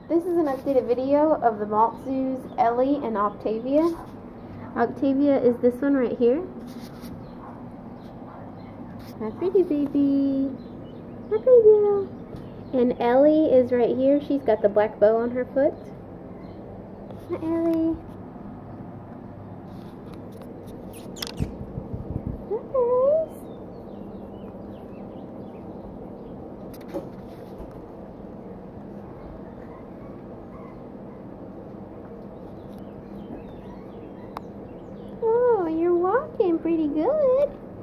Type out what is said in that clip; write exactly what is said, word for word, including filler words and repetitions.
This is an updated video of the Malt Zoo's Ellie and Octavia. Octavia is this one right here. My pretty baby. My pretty girl. And Ellie is right here. She's got the black bow on her foot. Hi, Ellie. Hi. Oh, you're walking pretty good.